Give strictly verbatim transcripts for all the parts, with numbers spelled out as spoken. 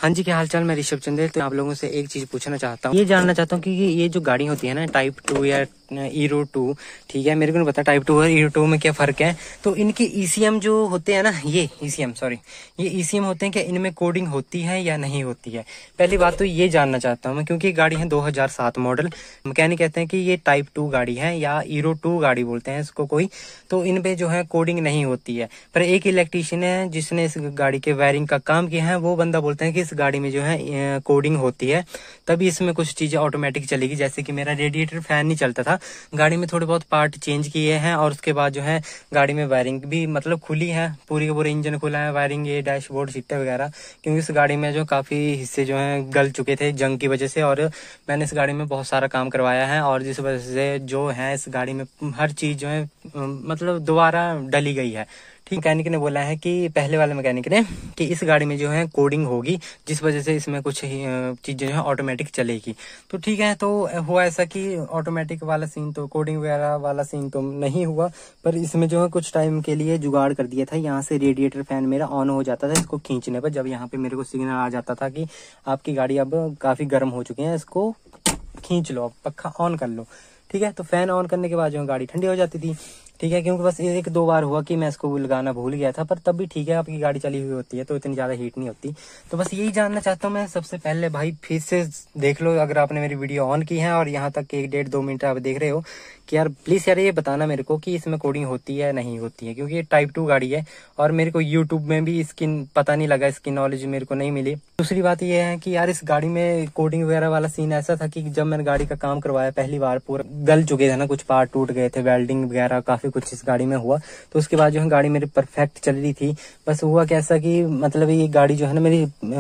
हाँ जी, क्या हालचाल। मैं ऋषभ चंदेल। तो आप लोगों से एक चीज पूछना चाहता हूँ, ये जानना चाहता हूँ कि ये जो गाड़ी होती है ना टाइप टू या ईरो टू, ठीक है, मेरे को नहीं पता टाइप टू और ईरो टू में क्या फर्क है। तो इनके ईसीएम जो होते हैं ना, ये ईसीएम सॉरी ये ईसीएम होते हैं, क्या इनमें कोडिंग होती है या नहीं होती है? पहली बात तो ये जानना चाहता हूँ मैं, क्योंकि गाड़ी है दो हज़ार सात मॉडल। मैकेनिक कहते हैं कि ये टाइप टू गाड़ी है या ईरो टू गाड़ी बोलते हैं इसको कोई, तो इन पे जो है कोडिंग नहीं होती है। पर एक इलेक्ट्रीशियन है जिसने इस गाड़ी के वायरिंग का काम किया है, वो बंदा बोलता है कि इस गाड़ी में जो है कोडिंग होती है, तभी इसमें कुछ चीजें ऑटोमेटिक चलेगी। जैसे कि मेरा रेडिएटर फैन नहीं चलता था, गाड़ी में थोड़े बहुत पार्ट चेंज किए हैं और उसके बाद जो है गाड़ी में वायरिंग भी मतलब खुली है, पूरी का पूरा इंजन खुला है, वायरिंग ये डैशबोर्ड सीटें वगैरह, क्योंकि इस गाड़ी में जो काफी हिस्से जो है गल चुके थे जंग की वजह से, और मैंने इस गाड़ी में बहुत सारा काम करवाया है, और जिस वजह से जो है इस गाड़ी में हर चीज जो है मतलब दोबारा डली गई है। ठीक, मैकेनिक ने बोला है कि पहले वाले मैकेनिक ने कि इस गाड़ी में जो है कोडिंग होगी, जिस वजह से इसमें कुछ चीजें जो है ऑटोमेटिक चलेगी। तो ठीक है, तो हुआ ऐसा कि ऑटोमेटिक वाला सीन तो कोडिंग वगैरह वाला सीन तो नहीं हुआ, पर इसमें जो है कुछ टाइम के लिए जुगाड़ कर दिया था। यहाँ से रेडिएटर फैन मेरा ऑन हो जाता था इसको खींचने पर, जब यहाँ पे मेरे को सिग्नल आ जाता था कि आपकी गाड़ी अब काफी गर्म हो चुकी है, इसको खींच लो, पक्का ऑन कर लो। ठीक है, तो फैन ऑन करने के बाद जो गाड़ी ठंडी हो जाती थी। ठीक है, क्योंकि बस एक दो बार हुआ कि मैं इसको लगाना भूल गया था, पर तब भी ठीक है, आपकी गाड़ी चली हुई होती है तो इतनी ज्यादा हीट नहीं होती। तो बस यही जानना चाहता हूँ मैं। सबसे पहले भाई फिर से देख लो, अगर आपने मेरी वीडियो ऑन की है और यहाँ तक एक डेढ़ दो मिनट आप देख रहे हो, कि यार प्लीज यार ये बताना मेरे को कि इसमें कोडिंग होती है नहीं होती है, क्योंकि ये टाइप टू गाड़ी है और मेरे को यूट्यूब में भी इसकी पता नहीं लगा, इसकी नॉलेज मेरे को नहीं मिली। दूसरी बात ये है कि यार इस गाड़ी में कोडिंग वगैरह वाला सीन ऐसा था कि जब मैंने गाड़ी का काम करवाया पहली बार, पूरा गल चुके थे ना, कुछ पार्ट टूट गए थे, वेल्डिंग वगैरह काफी कुछ इस गाड़ी में हुआ। तो उसके बाद जो है गाड़ी मेरी परफेक्ट चल रही थी। बस हुआ कैसा कि मतलब ये गाड़ी जो है ना मेरी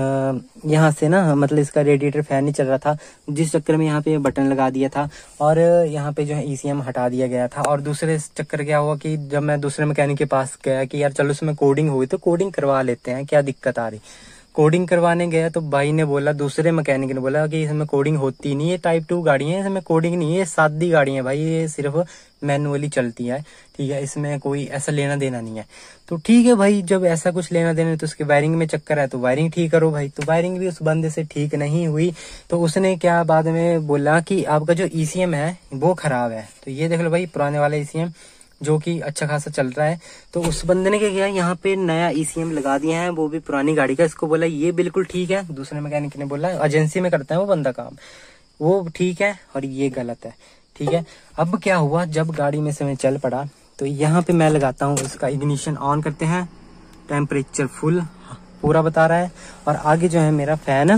यहाँ से ना, मतलब इसका रेडिएटर फैन नहीं चल रहा था, जिस चक्कर में यहाँ पे बटन लगा दिया था और यहाँ पे जो है ईसीएम हटा दिया गया था। और दूसरे चक्कर क्या हुआ कि जब मैं दूसरे मैकेनिक के पास गया कि यार चलो इसमें कोडिंग हुई तो कोडिंग करवा लेते हैं, क्या दिक्कत आ रही। कोडिंग करवाने गया तो भाई ने बोला, दूसरे मैकेनिक ने बोला कि इसमें कोडिंग होती नहीं है, टाइप टू गाड़ी है, इसमें कोडिंग नहीं है, ये सादी गाड़ी है भाई, ये सिर्फ मैनुअली चलती है। ठीक है, इसमें कोई ऐसा लेना देना नहीं है। तो ठीक है भाई, जब ऐसा कुछ लेना देना तो उसके वायरिंग में चक्कर है तो वायरिंग ठीक करो भाई। तो वायरिंग भी उस बंदे से ठीक नहीं हुई, तो उसने क्या बाद में बोला कि आपका जो ईसीएम है वो खराब है। तो ये देख लो भाई, पुराने वाला ईसीएम जो कि अच्छा खासा चल रहा है। तो उस बंदे ने क्या किया, यहाँ पे नया ईसीएम लगा दिया है, वो भी पुरानी गाड़ी का। इसको बोला ये बिल्कुल ठीक है। दूसरे मैकेनिक ने बोला, एजेंसी में करता है वो बंदा काम, वो ठीक है और ये गलत है। ठीक है, अब क्या हुआ, जब गाड़ी में से मैं चल पड़ा तो यहाँ पे मैं लगाता हूँ, इसका इग्निशन ऑन करते हैं, टेम्परेचर फुल पूरा बता रहा है, और आगे जो है मेरा फैन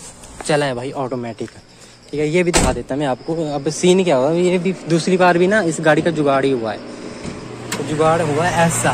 चला है भाई ऑटोमेटिक। ठीक है, ये भी दिखा देता मैं आपको। अब सीन क्या हुआ, ये भी दूसरी बार भी ना इस गाड़ी का जुगाड़ ही हुआ है। तो जुगाड़ हुआ है ऐसा,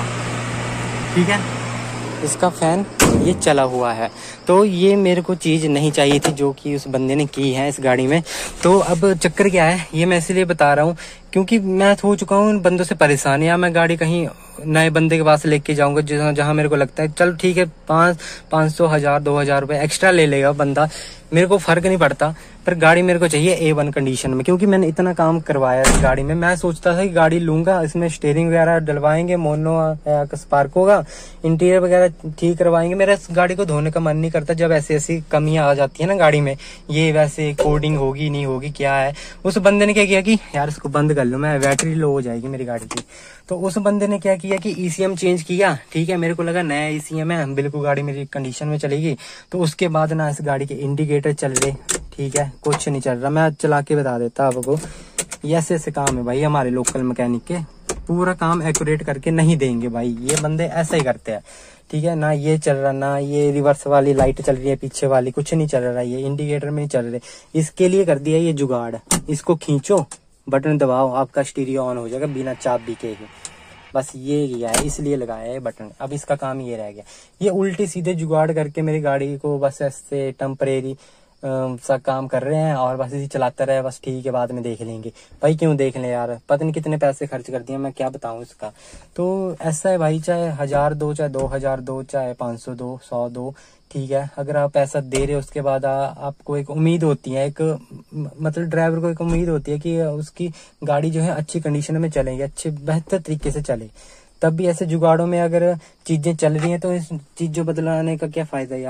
ठीक है, इसका फैन ये चला हुआ है। तो ये मेरे को चीज नहीं चाहिए थी जो कि उस बंदे ने की है इस गाड़ी में। तो अब चक्कर क्या है, ये मैं इसलिए बता रहा हूँ क्योंकि मैं हो चुका हूँ इन बंदों से परेशान। या मैं गाड़ी कहीं नए बंदे के पास लेके जाऊंगा जहाँ जहाँ मेरे को लगता है चलो ठीक है, पाँच पाँच सौ हजार दो हजार रुपये एक्स्ट्रा ले लेगा बंदा, मेरे को फर्क नहीं पड़ता, पर गाड़ी मेरे को चाहिए ए वन कंडीशन में। क्योंकि मैंने इतना काम करवाया इस गाड़ी में, मैं सोचता था कि गाड़ी लूंगा, इसमें स्टीयरिंग वगैरह डलवाएंगे, मोनो स्पार्क होगा, इंटीरियर वगैरह ठीक करवाएंगे। मेरा इस गाड़ी को धोने का मन नहीं करता जब ऐसी ऐसी कमियां आ जाती है ना गाड़ी में, ये वैसे कोडिंग होगी नहीं होगी क्या है। उस बंदे ने क्या किया कि यार इसको बंद कर लो, मैं बैटरी लो हो जाएगी मेरी गाड़ी की। तो उस बंदे ने क्या किया कि ईसीएम चेंज किया। ठीक है, मेरे को लगा नया ईसीएम है, बिल्कुल गाड़ी मेरी कंडीशन में चलेगी। तो उसके बाद ना इस गाड़ी के इंडिकेटर चल रहे, ठीक है, कुछ नहीं चल रहा। मैं चला के बता देता आपको, ऐसे ऐसे काम है भाई हमारे लोकल मैकेनिक के, पूरा काम एक्यूरेट करके नहीं देंगे भाई, ये बंदे ऐसा ही करते हैं। ठीक है ना, ये चल रहा ना, ये रिवर्स वाली लाइट चल रही है, पीछे वाली कुछ नहीं चल रहा, ये इंडिकेटर में नहीं चल रहे। इसके लिए कर दिया ये जुगाड़, इसको खींचो, बटन दबाओ, आपका स्टीरियो ऑन हो जाएगा बिना चाबी के ही। बस ये किया है, इसलिए लगाया है बटन। अब इसका काम ये रह गया, ये उल्टे सीधे जुगाड़ करके मेरी गाड़ी को बस ऐसे टेम्परेरी सा काम कर रहे हैं, और बस इसी चलाते रहे, बस ठीक है बाद में देख लेंगे। भाई क्यों देख लें यार, पता नहीं कितने पैसे खर्च कर दिए, मैं क्या बताऊं इसका। तो ऐसा है भाई, चाहे हजार दो, चाहे दो हजार दो, चाहे पाँच सौ दो, सौ दो, ठीक है, अगर आप पैसा दे रहे हो उसके बाद आ, आपको एक उम्मीद होती है, एक मतलब ड्राइवर को एक उम्मीद होती है कि उसकी गाड़ी जो है अच्छी कंडीशन में चलेगी, अच्छे बेहतर तरीके से चले। तब भी ऐसे जुगाड़ों में अगर चीजें चल रही हैं तो इस चीजों बदलाने का क्या फायदा यार है।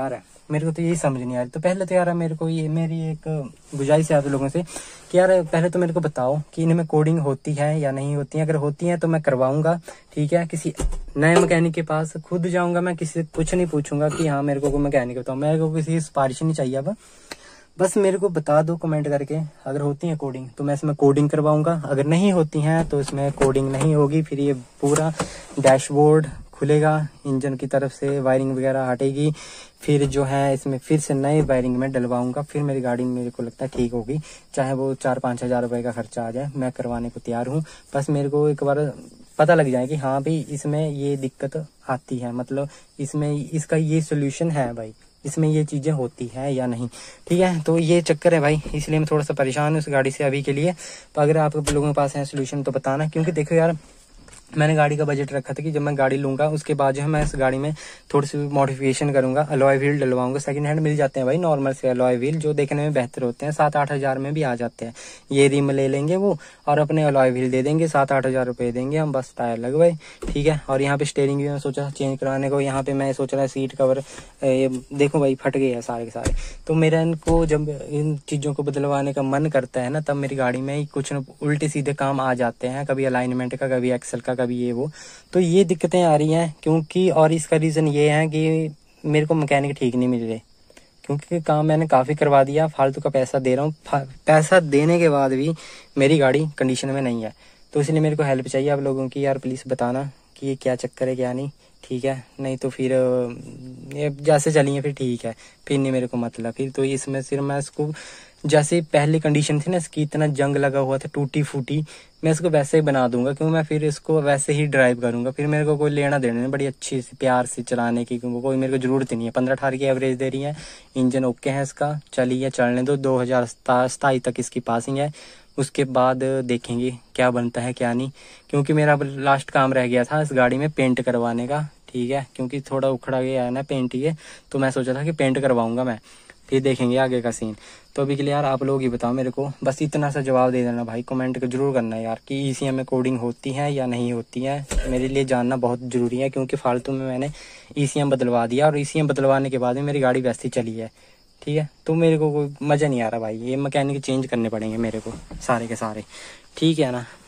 मेरे को तो यही समझ नहीं आ रही। तो पहले तो यार मेरे को ये मेरी एक गुजारिश है आप लोगों से कि यार पहले तो मेरे को बताओ कि इनमें कोडिंग होती है या नहीं होती है। अगर होती है तो मैं करवाऊंगा, ठीक है, किसी नए मैकेनिक के पास खुद जाऊंगा मैं, किसी से कुछ नहीं पूछूंगा कि हाँ मेरे को कोई मैकेनिक बताओ, मेरे को किसी की सिफारिश नहीं चाहिए। अब बस मेरे को बता दो कमेंट करके, अगर होती है कोडिंग तो मैं इसमें कोडिंग करवाऊंगा, अगर नहीं होती हैं तो इसमें कोडिंग नहीं होगी। फिर ये पूरा डैशबोर्ड खुलेगा, इंजन की तरफ से वायरिंग वगैरह हटेगी, फिर जो है इसमें फिर से नए वायरिंग में डलवाऊंगा, फिर मेरी गाड़ी मेरे को लगता है ठीक होगी। चाहे वो चार पाँच हजार रुपये का खर्चा आ जाए, मैं करवाने को तैयार हूँ। बस मेरे को एक बार पता लग जाए कि हाँ भाई इसमें ये दिक्कत आती है, मतलब इसमें इसका ये सोल्यूशन है भाई, इसमें ये चीजें होती है या नहीं, ठीक है। तो ये चक्कर है भाई, इसलिए मैं थोड़ा सा परेशान हूँ उस गाड़ी से अभी के लिए। तो अगर आप लोगों के पास है सोल्यूशन तो बताना, क्योंकि देखो यार मैंने गाड़ी का बजट रखा था कि जब मैं गाड़ी लूंगा उसके बाद जो है मैं इस गाड़ी में थोड़ी सी मॉडिफिकेशन करूंगा, अलॉय व्हील डलवाऊंगा। सेकंड हैंड मिल जाते हैं भाई नॉर्मल से अलॉय व्हील, जो देखने में बेहतर होते हैं, सात आठ हजार में भी आ जाते हैं। ये रिम ले लेंगे वो और अपने अलॉय व्हील दे देंगे, सात आठ हजार रुपये देंगे हम, बस टायर लगवाए, ठीक है। और यहाँ पे स्टेयरिंग भी मैं सोचा चेंज करवाने को, यहाँ पे मैं सोच रहा सीट कवर ये देखो भाई फट गए हैं सारे के सारे। तो मेरा इनको जब इन चीजों को बदलवाने का मन करता है ना, तब मेरी गाड़ी में कुछ न उल्टे सीधे काम आ जाते हैं, कभी अलाइनमेंट का, कभी एक्सल का, कभी ये वो। तो ये दिक्कतें आ रही हैं क्योंकि, और इसका रीजन ये है कि मेरे को मैकेनिक ठीक नहीं मिल रहे, क्योंकि काम मैंने काफी करवा दिया, फालतू का पैसा दे रहा हूँ, पैसा देने के बाद भी मेरी गाड़ी कंडीशन में नहीं है। तो इसलिए मेरे को हेल्प चाहिए आप लोगों की यार, प्लीज बताना कि ये क्या चक्कर है क्या नहीं, ठीक है। नहीं तो फिर ये जैसे चलिए फिर ठीक है, फिर नहीं मेरे को मतलब फिर तो इसमें सिर्फ मैं इसको जैसे पहली कंडीशन थी ना इसकी, इतना जंग लगा हुआ था टूटी फूटी, मैं इसको वैसे ही बना दूंगा, क्योंकि मैं फिर इसको वैसे ही ड्राइव करूंगा। फिर मेरे को कोई लेना देना नहीं, बड़ी अच्छी से प्यार से चलाने की, क्योंकि कोई मेरे को जरूरत नहीं है। पंद्रह अठारह की एवरेज दे रही है, इंजन ओके है इसका, चलिए चलने दो। दो हजार सताईस तक इसकी पासिंग है, उसके बाद देखेंगे क्या बनता है क्या नहीं। क्योंकि मेरा लास्ट काम रह गया था इस गाड़ी में पेंट करवाने का, ठीक है, क्योंकि थोड़ा उखड़ा गया है ना पेंट ये, तो मैं सोचा था कि पेंट करवाऊंगा मैं, फिर देखेंगे आगे का सीन। तो अभी के लिए यार आप लोग ही बताओ मेरे को, बस इतना सा जवाब दे देना भाई, कमेंट को जरूर करना यार कि ईसीएम में कोडिंग होती है या नहीं होती है, मेरे लिए जानना बहुत जरूरी है। क्योंकि फालतू में मैंने ईसीएम बदलवा दिया और ईसीएम बदलवाने के बाद में मेरी गाड़ी वैसी चली है, ठीक है। तो मेरे को कोई मजा नहीं आ रहा भाई, ये मैकेनिक चेंज करने पड़ेंगे मेरे को सारे के सारे, ठीक है ना।